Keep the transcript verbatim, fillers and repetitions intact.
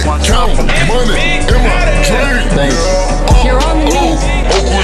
Count money in my dream. Thanks. Uh, You're on the ooh, move.